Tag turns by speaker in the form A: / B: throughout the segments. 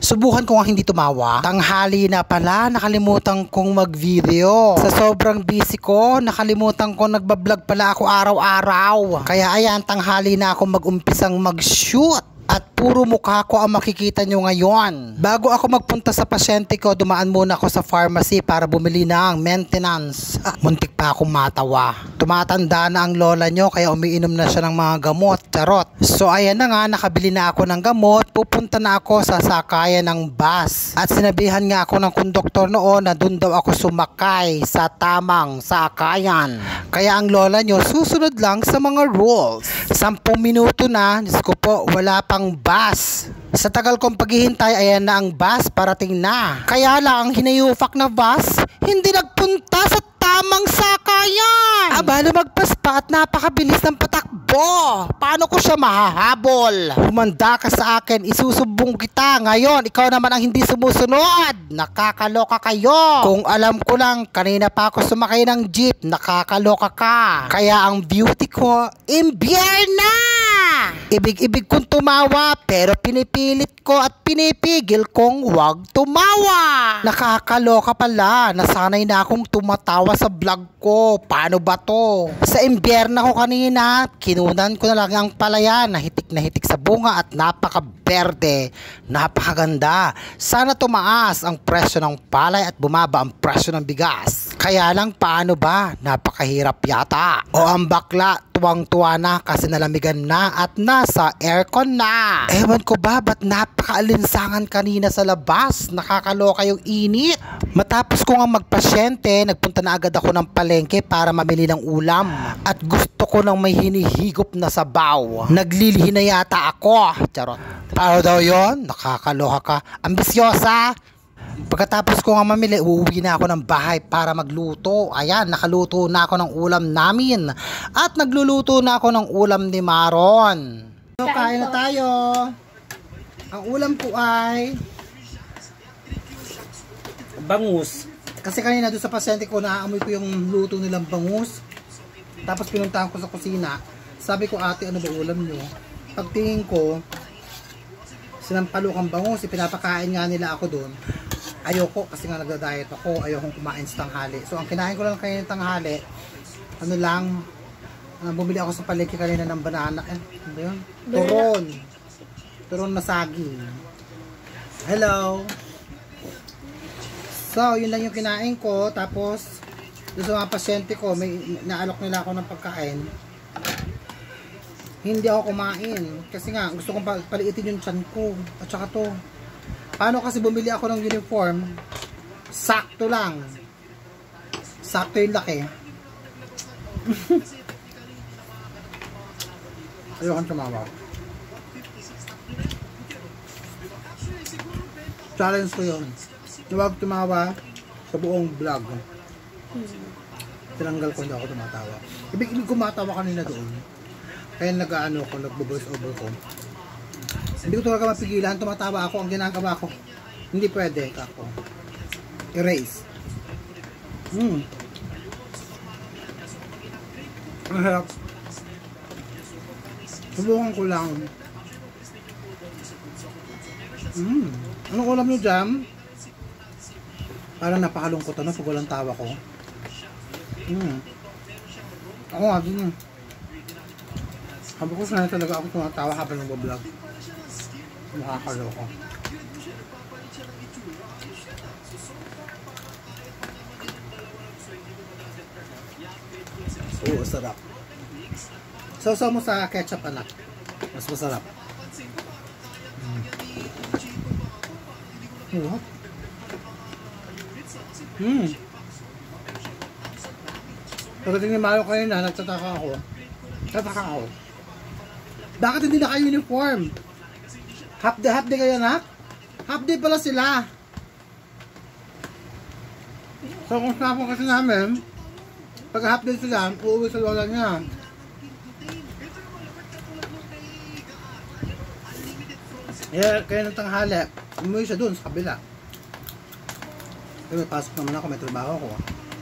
A: Subukan ko nga hindi tumawa. Tanghali na pala, nakalimutan kong mag-video. Sa sobrang busy ko, nakalimutan ko nagbablog pala ako araw-araw. Kaya ayan, tanghali na ako mag-umpisang mag-shoot. At puro mukha ko ang makikita nyo ngayon. Bago ako magpunta sa pasyente ko, dumaan muna ako sa pharmacy para bumili ng maintenance. Muntik pa akong matawa. Tumatanda na ang lola nyo kaya umiinom na siya ng mga gamot. Charot. So ayan na nga, nakabili na ako ng gamot. Pupunta na ako sa sakayan ng bus. At sinabihan nga ako ng konduktor noon na dun daw ako sumakay sa tamang sakayan. Kaya ang lola nyo susunod lang sa mga rules. 10 minuto na, Diyos ko po, wala pang bus. Sa tagal kong paghihintay, ayan na ang bus, parating na. Kaya lang, hinayufak na bus, hindi nagpunta sa tamang sakayan. Aba, lumagpas pa at napakabilis ng patakbo. Paano ko siya mahahabol? Humanda ka sa akin, isusubong kita. Ngayon, ikaw naman ang hindi sumusunod. Nakakaloka kayo. Kung alam ko lang, kanina pa ako sumakay ng jeep, nakakaloka ka. Kaya ang beauty ko, imbierna! Ibig-ibig kong tumawa, pero pinipilit ko at pinipigil kong huwag tumawa. Nakakaloka pala, nasanay na akong tumatawa sa vlog ko. Paano ba to? Sa imbierna ko kanina, kinunan ko na lang ang palaya na hitik sa bunga at napaka-berde. Napakaganda. Sana tumaas ang presyo ng palay at bumaba ang presyo ng bigas. Kaya lang, paano ba? Napakahirap yata. O ang bakla, tuwang-tuwa na kasi nalamigan na at nasa aircon na. Ewan ko ba, ba't napakaalinsangan kanina sa labas? Nakakaloka yung init. Matapos ko nga magpasyente, nagpunta na agad ako ng palengke para mamili ng ulam. At gusto ko ng may hinihigop na sabaw. Naglilihi na yata ako. Charot. Paano daw yun? Nakakaloka ka. Ambisyosa. Pagkatapos ko nga mamili, uuwi na ako ng bahay para magluto. Ayan, nakaluto na ako ng ulam namin. At nagluluto na ako ng ulam ni Maron. So, kain na tayo. Ang ulam ko ay bangus. Kasi kanina doon sa pasyente ko, naaamoy ko yung luto nilang bangus. Tapos pinuntahan ko sa kusina. Sabi ko, ate, ano ba ulam nyo? Pagtingin ko, sinampalukang bangus. Pinapakain nga nila ako doon. Ayoko kasi nga nagda-diet ako, ayokong kumain sa tanghali. So ang kinain ko lang kanina tanghali, ano lang, bumili ako sa palengke kanina ng banana, ano yun? Turon na saging. Hello! So yun lang yung kinain ko, tapos doon sa mga pasyente ko, may naalok nila ako ng pagkain. Hindi ako kumain, kasi nga gusto kong paliitin yung tiyan ko, at saka to. Paano kasi bumili ako ng uniform? Sakto lang. Sakto yung laki. Ayokong tumawa. Challenge ko yun. Huwag tumawa sa buong vlog. Tinanggal ko, hindi ako tumatawa. Ibig kumatawa kanina doon. Kaya nag-ano ko, nagbo-voice over ko. Hindi ko talaga mapigilan, tumatawa ako. Ang ginagawa ko, hindi pwede ako. Erase. Ang harap. Subukan ko lang. Anong ulam nyo dyan? Parang napakalungkot ano pag walang tawa ko. Ako nga din. Sabi ko sana talaga ako tumatawa habang nag-vlog. Nakakaloko. Oo, sarap. Sausaw mo sa ketchup, anak. Mas masarap. Pagdating ni Mario kanina, nagtataka ako. Bakit hindi naka-uniform? Half day kayo, anak? Half day pala sila. So kung snapon kasi namin, pag half day sila, uuwi sa lola niya. Kaya ng tanghali, umuwi siya dun sa kabila. Kaya may pasok naman ako, may trabaho ko.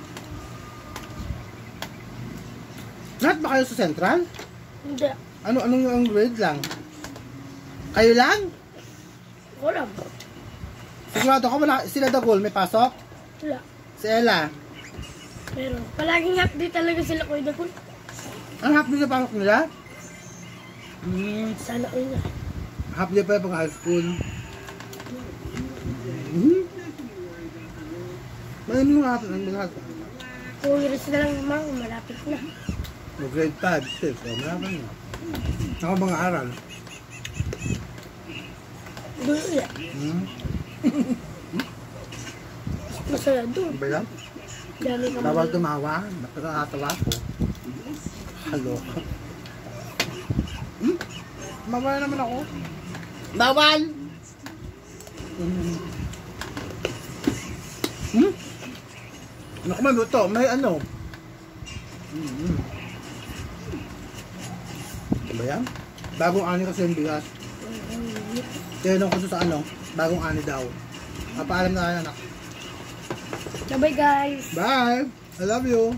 A: Lahat ba kayo sa Central?
B: Hindi.
A: Ano yung grade lang? Kayo lang?
B: Wala.
A: Sigurado ka wala, sila Dagol, may pasok?
B: Wala.
A: Si Ella?
B: Pero palaging half day talaga sila Kuya Dagol.
A: Ang half day na pasok nila?
B: Sana all na.
A: Half day pa yung pag high school. Malam mo nga ang mga
B: 2 years na lang naman, malapit na.
A: grade 5, 6, malapit na. Ako mga aral.
B: Doon ulit. Masaya doon.
A: Ba yan?
B: Dami ka
A: Bawal
B: mga.
A: tumawa. Nakakatawa ko. Halo. Mabaya naman ako. Bawal! Naku, may buto. May ano. Ba yan? Bagong ani kasi yung bigas. Tinanong ko sa ano, bagong ani daw. Papaalam na kayo, anak.
B: Bye guys.
A: Bye! I love you!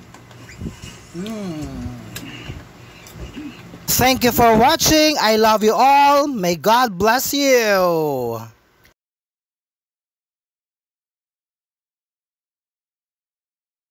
A: Thank you for watching. I love you all. May God bless you.